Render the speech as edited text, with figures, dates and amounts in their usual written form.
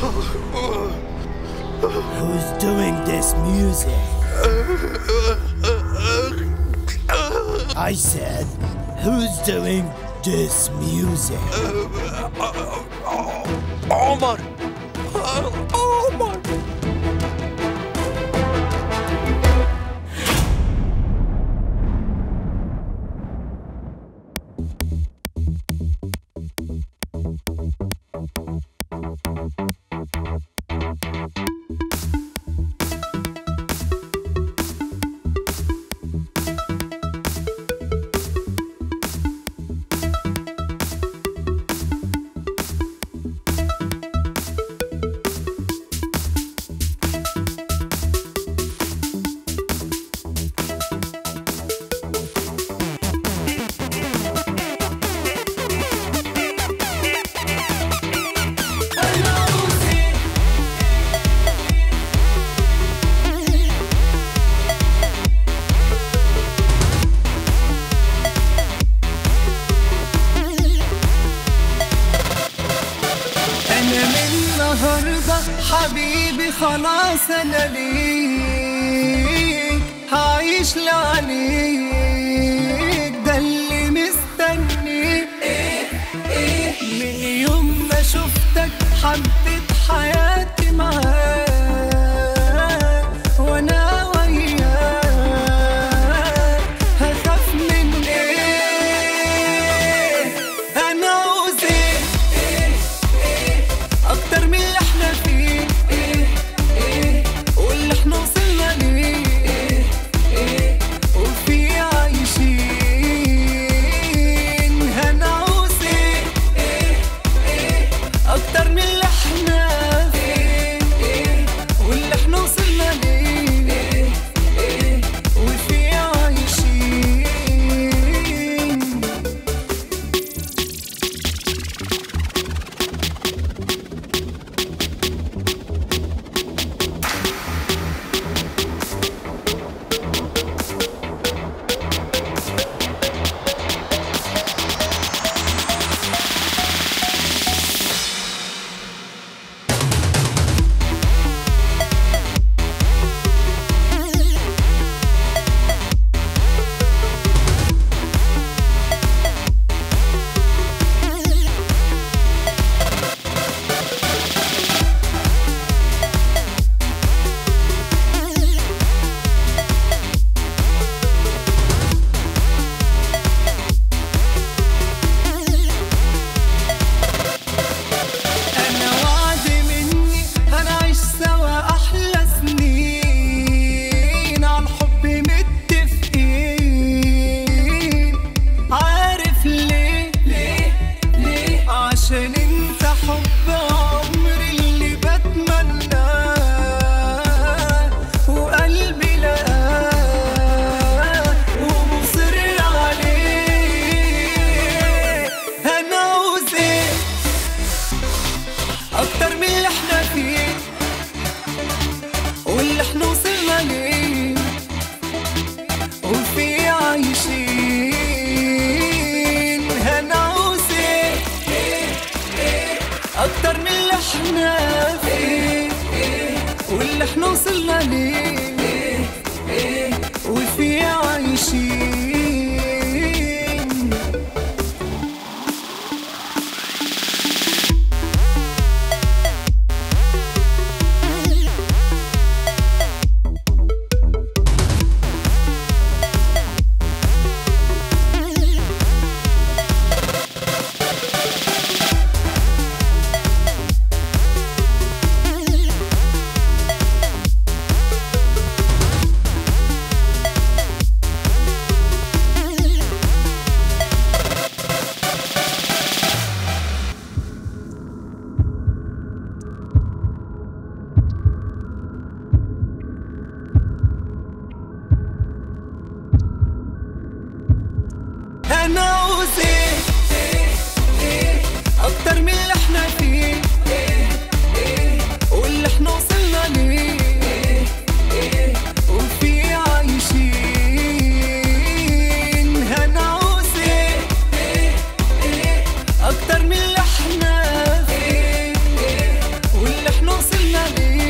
Who's doing this music? I said, who's doing this music? عمر. عمر. حبيبي خلاص انا ليك هعيش لعنيك، ده اللي مستنيك. من يوم ما شفتك حبيت حياتي معاك، وانا وياك هخاف من ايه؟ انا عاوز ايه اكتر من اللي احنا فيه، واللي احنا وصلنا ليه، وفي عايشين. هنعوز ايه اكتر من اللي احنا فيه، واللي احنا وصلنا ليه، وفي عايشين. عشان انت حب عمري اللي بتمناه، وقلبي لقاه ومصر عليه. هنعوز ايه اكتر من اللي احنا فيه، واللي احنا وصلنا ليه، وفي عايشين. هنعوز ايه اكتر من اللي احنا فيه، واللي احنا وصلنا ليه، وفي عايشين. وصلنا ليه